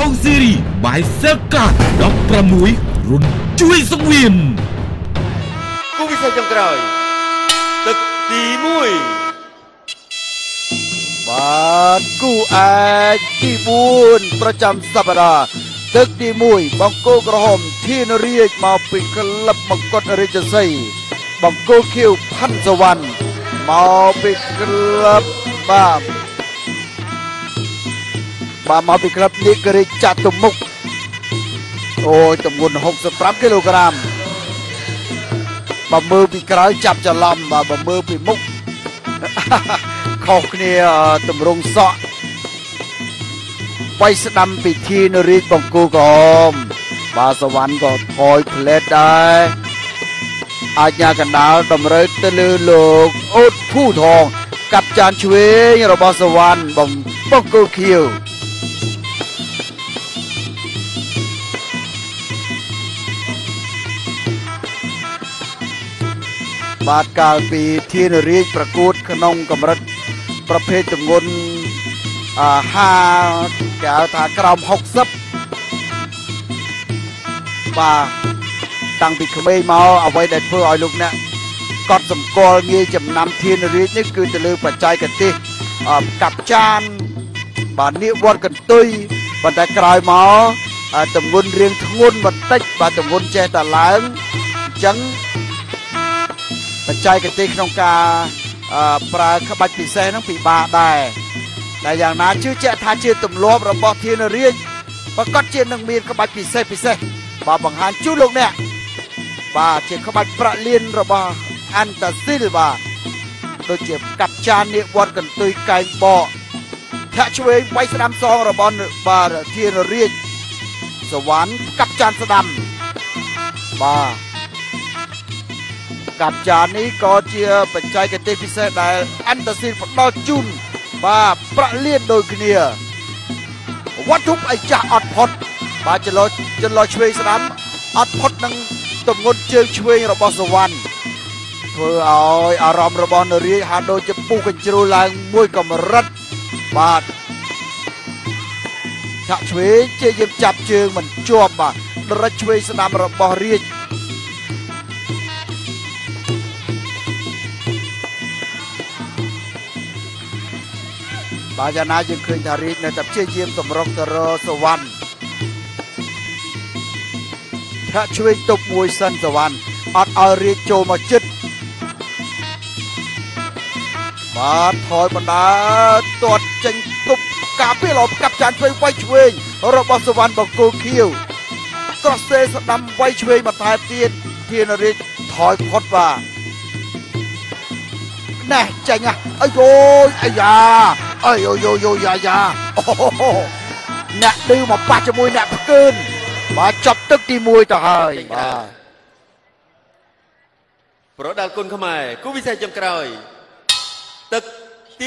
ងស៊េរីបាយសើកា16រុនជួយសង្វៀនគូពិសេសចុងក្រោយទឹកទី1 បាទគូឯកទី4ប្រចាំសប្តាហ៍ទឹកទី1បង្គោលក្រហមធានរាជមកពីក្លឹបមកុដរាជសីបង្គោលខៀវផាន់សវណ្ណមកពីក្លឹបបាទមកពីក្លឹបនីករិចចតុមុខអូយទម្ងន់65គីឡូក្រាមបើមើលពីក្រោយចាប់ច្រឡំបើមើលពីមុខខុសគ្នាតម្រង់សក់បៃស្ដាំពីធានរាជបង្គោលក្រហមបាទសវណ្ណក៏ថយផ្លែតដែរអាជ្ញាកណ្ដាលតម្រូវទៅលើលោកអូតភូថងកាប់ចានឆ្វេងរបស់សវណ្ណបង្គោលខៀវបាទកាលពីធានរាជប្រកួតក្នុងកម្រិតប្រភេទទម្ងន់50គេហៅថាក្រោម60បាទតាំងពីក្មេងមកអ្វីដែលធ្វើឲ្យលោកអ្នកកត់សម្គាល់ងាយចំណាំធានរាជនេះគឺទៅលើបច្ចេកទេសកាប់ចានបាទនាគវត្តកន្ទុយប៉ុន្តែក្រោយមកទម្ងន់រៀងធ្ងន់បន្តិចបាទទម្ងន់ចេះតែឡើងអញ្ចឹងបច្ចេកទេសក្នុងការប្រើក្បាច់ពិសេសហ្នឹងពិបាកដែរតែយ៉ាងណាជឿជាក់ថាជាទម្លាប់របស់ធានរាជប្រកាសជានឹងមានក្បាច់ពិសេសបាទបង្ហាញជូនលោកអ្នកបាទជាក្បាច់ប្រាក់លៀនរបស់អាន់តាស៊ីលបាទដូចជាកាប់ចាននាគវត្តកន្ទុយកែងបកធាក់ឆ្វេងវាយស្ដាំសងរបស់បាទធានរាជសវណ្ណកាប់ចានស្ដាំបាទកាប់ចាននេះក៏ជាបច្ចេកទេសពិសេសដែលអាន់តាស៊ីលផ្ដល់ជូនបាទប្រាក់លៀនដូចគ្នាវត្ថុអីចាស់អត់ផុតបាទចន្លោះឆ្វេងស្ដាំអត់ផុតនឹងទម្ងន់ជើងឆ្វេងរបស់សវណ្ណធ្វើឲ្យអារម្មណ៍របស់នរាជហាក់ដូចជាពុះកញ្ជ្រោលឡើងមួយកម្រិតបាទចាក់ឆ្វេងជាយាមចាប់ជើងមិនជាប់បាទរិចឆ្វេងស្ដាំរបស់រាជបាទយ៉ាងណាយើងឃើញថារាជនៅតែព្យាយាមសម្រុកទៅរកសវណ្ណថាឆ្វេងទប់មួយសិនសវណ្ណអត់ឲ្យរាជចូលមកជិតបាទថយបណ្ដាទាត់ចេញទប់ការពារលោកកាប់ចានឆ្វេងវាយឆ្វេងរបស់សវណ្ណបង្គោលខៀវក្រោះសេស្ដាំវាយឆ្វេងបន្ថែមទៀតធានរាជថយផុតបាទណែចេញអាយអាយ៉ាអាយ៉ាអូអ្នកឌឺមកប៉ះជាមួយអ្នកផ្កើនបាទចាប់ទឹកទី1ទៅហើយបាទប្រដាល់គុណខ្មែរគូពិសេសចុងក្រោយទឹកទី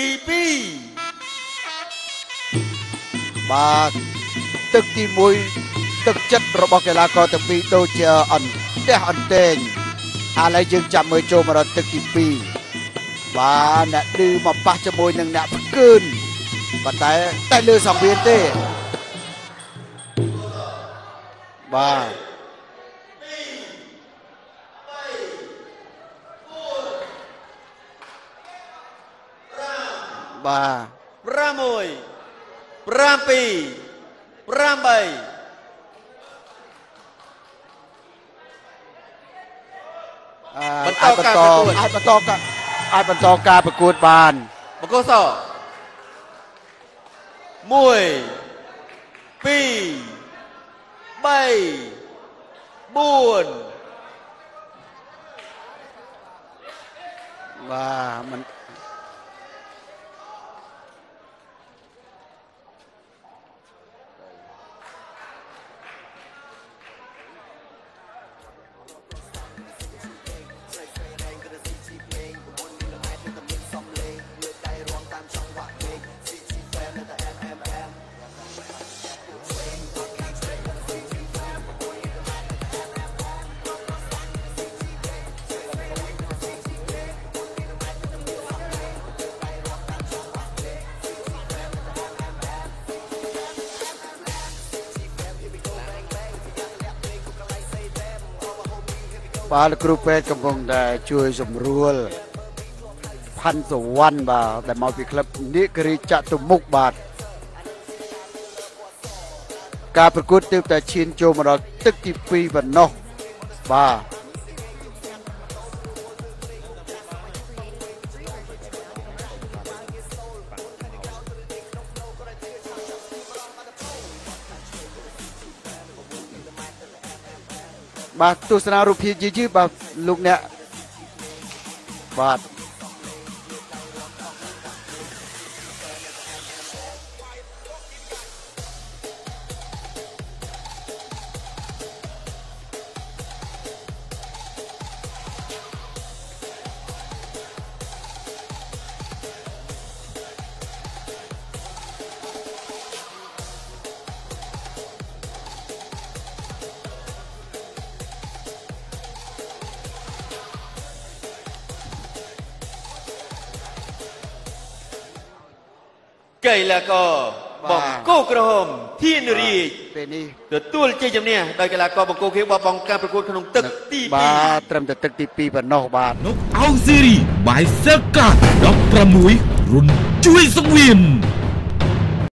2 បាទទឹកទី1ទឹកចិត្តរបស់កីឡាករទាំងពីរដូចជាអន្ទែងឥឡូវយើងចាប់មើលចូលមកដល់ទឹកទី2បាទអ្នកឌឺមកប៉ះជាមួយនឹងអ្នកផ្កើនប៉ុន្តែលើសង្វៀនទេបាទបាទ 6 7 បន្តការប្រកួតបានបង្គោលស1 2 3 4 បាទมันបាទលោកគ្រូពេទ្យកំពុងតែជួយសម្រួលផាន់សវណ្ណបាទដែលមកពីក្លឹបនាគរីចតុមុខបាទការប្រកួតទើបតែឈានចូលមកដល់ទឹកទី2ប៉ុណ្ណោះបាទបាទទស្សនារូបភាពយឺតៗបាទលោកអ្នកបាទកីឡាករបង្គោលក្រហមធានរាជពេលនេះទទួលជ័យជំនះដោយកីឡាករបង្គោលខៀវបោះបង់ការប្រកួតក្នុងទឹកទី2 បាទត្រឹមតែទឹកទី2ប៉ុណ្ណោះបាទ Knock Out Series by Seka 16 រុនជួយសង្វៀន